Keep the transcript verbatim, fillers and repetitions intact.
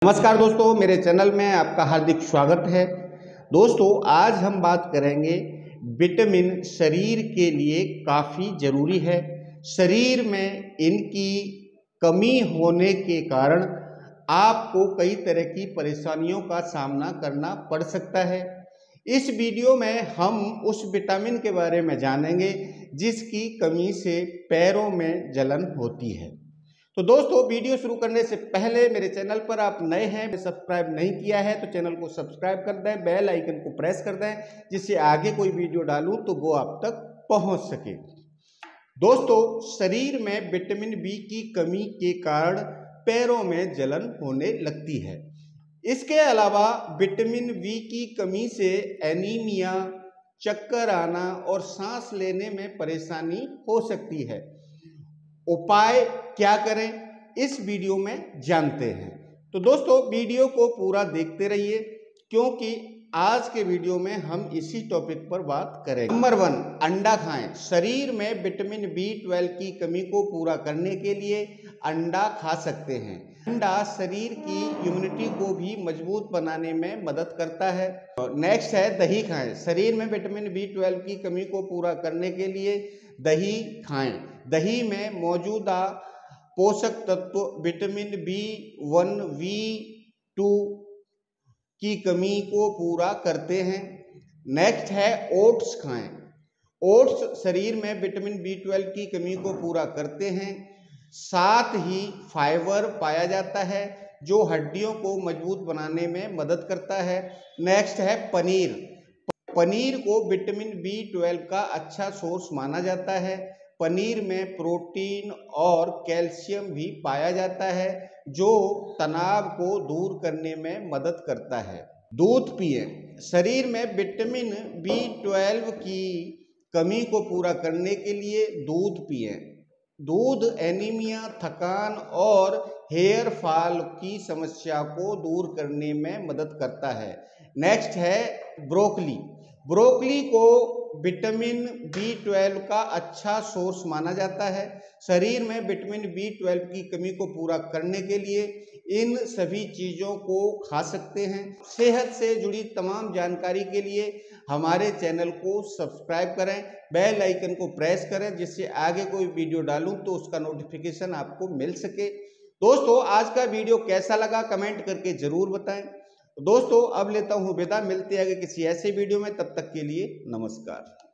नमस्कार दोस्तों, मेरे चैनल में आपका हार्दिक स्वागत है। दोस्तों, आज हम बात करेंगे विटामिन शरीर के लिए काफ़ी ज़रूरी है। शरीर में इनकी कमी होने के कारण आपको कई तरह की परेशानियों का सामना करना पड़ सकता है। इस वीडियो में हम उस विटामिन के बारे में जानेंगे जिसकी कमी से पैरों में जलन होती है। तो दोस्तों, वीडियो शुरू करने से पहले मेरे चैनल पर आप नए हैं, सब्सक्राइब नहीं किया है तो चैनल को सब्सक्राइब कर दें, बेल आइकन को प्रेस कर दें जिससे आगे कोई वीडियो डालूं तो वो आप तक पहुंच सके। दोस्तों, शरीर में विटामिन बी की कमी के कारण पैरों में जलन होने लगती है। इसके अलावा विटामिन बी की कमी से एनीमिया, चक्कर आना और सांस लेने में परेशानी हो सकती है। उपाय क्या करें, इस वीडियो में जानते हैं। तो दोस्तों, वीडियो को पूरा देखते रहिए क्योंकि आज के वीडियो में हम इसी टॉपिक पर बात करेंगे। नंबर वन, अंडा खाएं। शरीर में विटामिन बी ट्वेल्व की कमी को पूरा करने के लिए अंडा खा सकते हैं। अंडा शरीर की इम्यूनिटी को भी मजबूत बनाने में मदद करता है। नेक्स्ट है दही खाएं। शरीर में विटामिन बी ट्वेल्व की कमी को पूरा करने के लिए दही खाएं। दही में मौजूदा पोषक तत्व vitamin B one, B two की कमी को पूरा करते हैं। नेक्स्ट है ओट्स खाएं। ओट्स शरीर में विटामिन बी ट्वेल्व की कमी को पूरा करते हैं। साथ ही फाइबर पाया जाता है जो हड्डियों को मजबूत बनाने में मदद करता है। नेक्स्ट है पनीर। पनीर को विटामिन बी ट्वेल्व का अच्छा सोर्स माना जाता है। पनीर में प्रोटीन और कैल्शियम भी पाया जाता है जो तनाव को दूर करने में मदद करता है। दूध पिएं। शरीर में विटामिन बी ट्वेल्व की कमी को पूरा करने के लिए दूध पिएं। दूध एनीमिया, थकान और हेयर फॉल की समस्या को दूर करने में मदद करता है। नेक्स्ट है ब्रोकली। ब्रोकली को विटामिन बी ट्वेल्व का अच्छा सोर्स माना जाता है। शरीर में विटामिन बी ट्वेल्व की कमी को पूरा करने के लिए इन सभी चीज़ों को खा सकते हैं। सेहत से जुड़ी तमाम जानकारी के लिए हमारे चैनल को सब्सक्राइब करें, बेल आइकन को प्रेस करें जिससे आगे कोई वीडियो डालूं तो उसका नोटिफिकेशन आपको मिल सके। दोस्तों, आज का वीडियो कैसा लगा कमेंट करके ज़रूर बताएं। दोस्तों, अब लेता हूँ विदा। मिलते हैं आगे किसी ऐसे वीडियो में, तब तक के लिए नमस्कार।